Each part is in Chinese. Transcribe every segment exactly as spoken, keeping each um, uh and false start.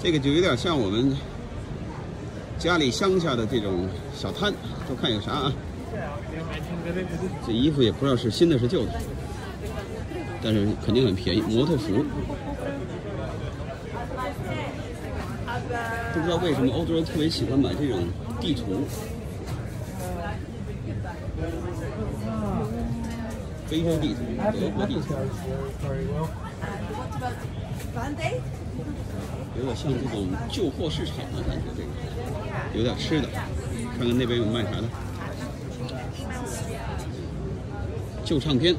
这个就有点像我们家里乡下的这种小摊，都看有啥啊？这衣服也不知道是新的是旧的，但是肯定很便宜。模特服，不知道为什么欧洲人特别喜欢买这种地图。非洲地图、德国地图，有点像这种旧货市场的感觉。这个有点吃的，看看那边有卖啥的。旧唱片，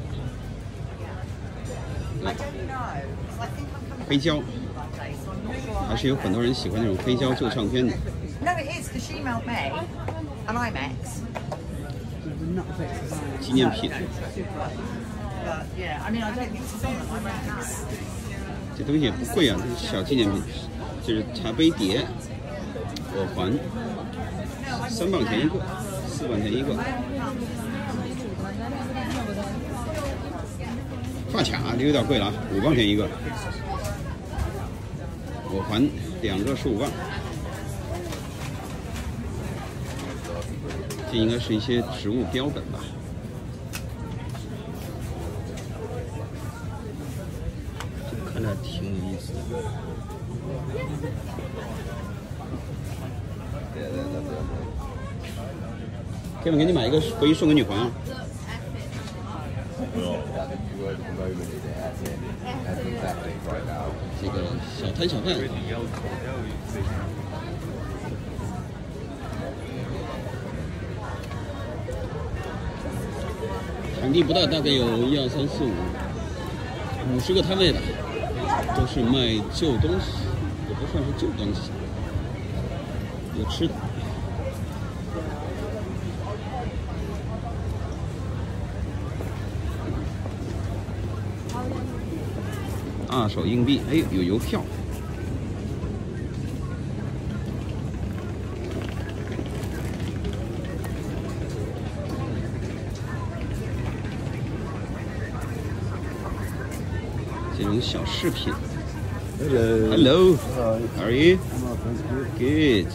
黑胶，还是有很多人喜欢那种黑胶旧唱片的。纪念品，这东西也不贵啊，这是小纪念品，这是茶杯碟、耳环，三磅钱一个，四磅钱一个。发卡这有点贵了啊，五磅钱一个。耳环两个十五磅。这应该是一些植物标本吧。这看着挺有意思的。可以给你买一个回去送给女朋友。这个小摊小贩。场地不大，大概有一二三四五五十个摊位吧，都是卖旧东西，也不算是旧东西，有吃的。二手硬币，哎，有邮票。这种小饰品。Hello. Hello. How are you? Good.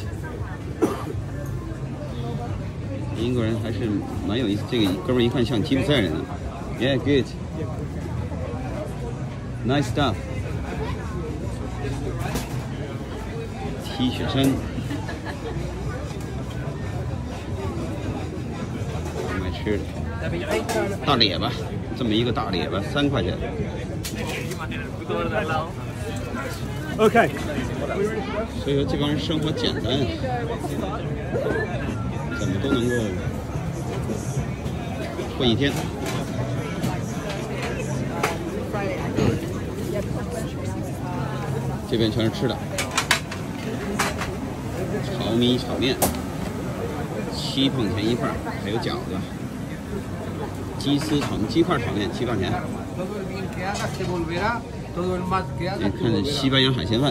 英国人还是蛮有意思。这个哥们儿一看像吉普赛人呢。Yeah, good. Nice stuff. T 恤衫。买吃的。大列巴，这么一个大列巴，三块钱。 OK， 所以说这帮人生活简单，怎么都能够混一天。这边全是吃的，炒米、炒面，七磅钱一份，还有饺子，鸡丝炒鸡块炒面七磅钱。你看西班牙海鲜饭，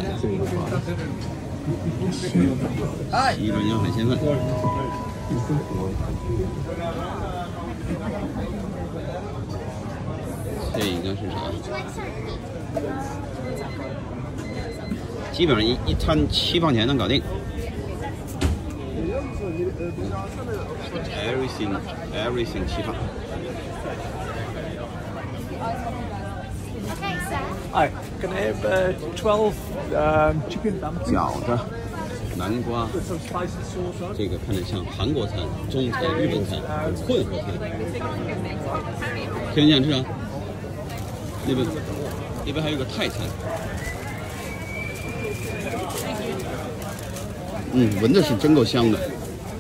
西班牙海鲜饭，这应该是啥？基本上一一餐七磅钱能搞定。Everything, everything 七磅。 Hi, can I have uh, twelve um, chicken dumplings? 饺子、南瓜，这个看着像韩国餐、中餐、日本餐、混合餐。天天想吃啥？那边那边还有个泰餐。嗯，闻着是真够香的。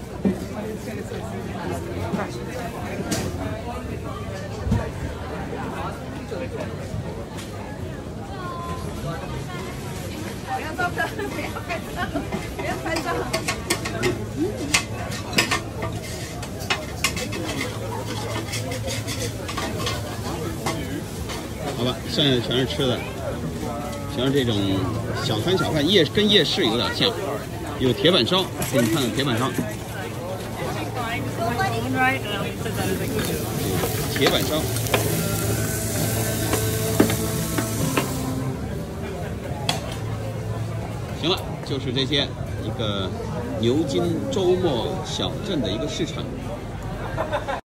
好吧，剩下的全是吃的，全是这种小摊小贩，夜跟夜市有点像，有铁板烧，给你看看铁板烧。铁板烧。行， 行了，就是这些一个牛津周末小镇的一个市场。